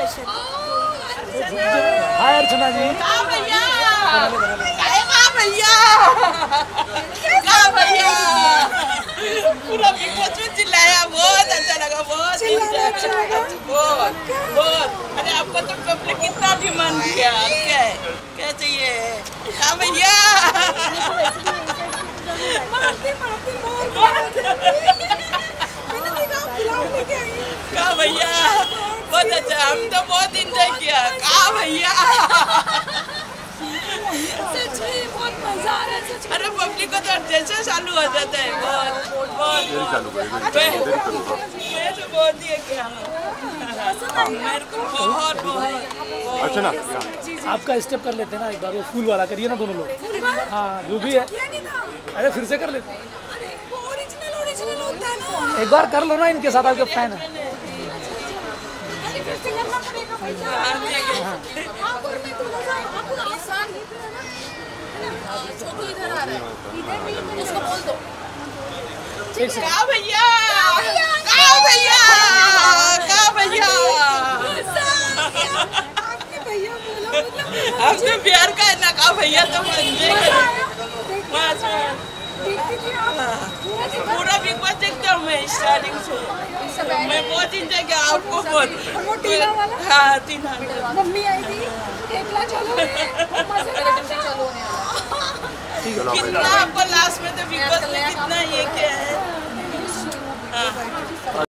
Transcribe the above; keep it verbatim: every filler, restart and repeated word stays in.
हाय अर्चना जी। कहाँ भैया? कहाँ भैया? कहाँ भैया? पूरा बिग बॉस में चिल्लाया, बहुत अच्छा लगा, बहुत अच्छा लगा, बहुत बहुत। अरे आपको तो पब्लिक कितना डिमांड किया, क्या है, क्या चाहिए? कहाँ भैया? कहाँ भैया? बहुत अच्छा, हम तो बहुत इंजॉय किया। कहाँ भैया? सच में बहुत मजा आ रहा है सच में। अरे पब्लिक को तो जैसे चालू हो जाता है, बहुत बहुत मैं तो बहुत दिया क्या मेरे को बहुत बहुत। अच्छा ना, आपका स्टेप कर लेते हैं ना एक बार, वो फूल वाला करिए ना दोनों लोग। हाँ जो भी है, अरे फिर से कर लेते हैं एक बार, कर लो ना, इनके साथ आपके फैन है। इधर आ रहा है, उसको बोल दो। कहाँ भैया? कहाँ भैया? कहाँ भैया? आपने प्यार का है ना, कहाँ भैया तो पूरा बिग बॉस देखता हूँ मैं स्टार्टिंग से, मैं बहुत इंजॉय किया आपको बहुत। हाँ तीन मम्मी आई थी, चलो कितना आपको लास्ट में तो बिग बॉस में कितना ये क्या है। हाँ।